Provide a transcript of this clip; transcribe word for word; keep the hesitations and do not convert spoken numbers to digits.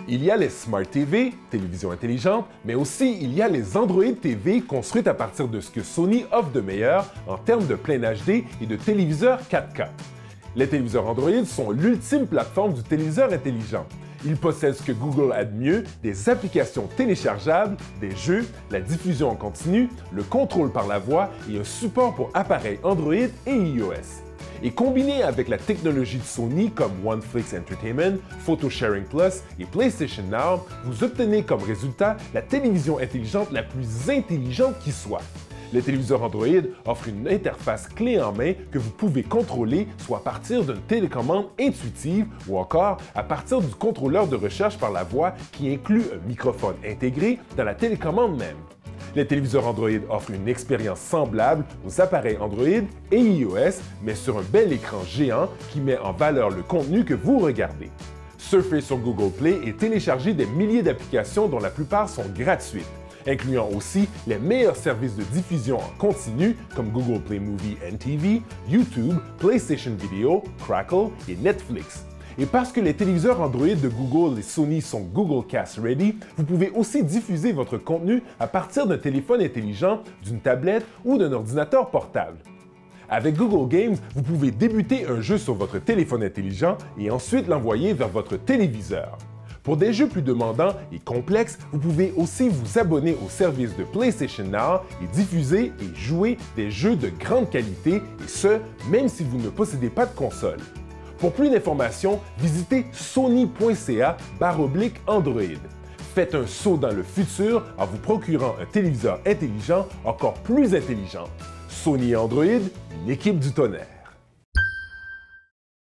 Il y a les Smart T V, télévisions intelligentes, mais aussi il y a les Android T V construites à partir de ce que Sony offre de meilleur en termes de plein H D et de téléviseurs quatre K. Les téléviseurs Android sont l'ultime plateforme du téléviseur intelligent. Ils possèdent ce que Google a de mieux, des applications téléchargeables, des jeux, la diffusion en continu, le contrôle par la voix et un support pour appareils Android et iOS. Et combiné avec la technologie de Sony comme OneFlix Entertainment, Photo Sharing Plus et PlayStation Now, vous obtenez comme résultat la télévision intelligente la plus intelligente qui soit. Les téléviseurs Android offrent une interface clé en main que vous pouvez contrôler soit à partir d'une télécommande intuitive ou encore à partir du contrôleur de recherche par la voix qui inclut un microphone intégré dans la télécommande même. Les téléviseurs Android offrent une expérience semblable aux appareils Android et iOS, mais sur un bel écran géant qui met en valeur le contenu que vous regardez. Surfez sur Google Play et téléchargez des milliers d'applications dont la plupart sont gratuites, incluant aussi les meilleurs services de diffusion en continu comme Google Play Movie and T V, YouTube, PlayStation Video, Crackle et Netflix. Et parce que les téléviseurs Android de Google et Sony sont Google Cast Ready, vous pouvez aussi diffuser votre contenu à partir d'un téléphone intelligent, d'une tablette ou d'un ordinateur portable. Avec Google Games, vous pouvez débuter un jeu sur votre téléphone intelligent et ensuite l'envoyer vers votre téléviseur. Pour des jeux plus demandants et complexes, vous pouvez aussi vous abonner au service de PlayStation Now et diffuser et jouer des jeux de grande qualité, et ce, même si vous ne possédez pas de console. Pour plus d'informations, visitez sony point c a barre oblique Android. Faites un saut dans le futur en vous procurant un téléviseur intelligent encore plus intelligent. Sony et Android, l'équipe du tonnerre.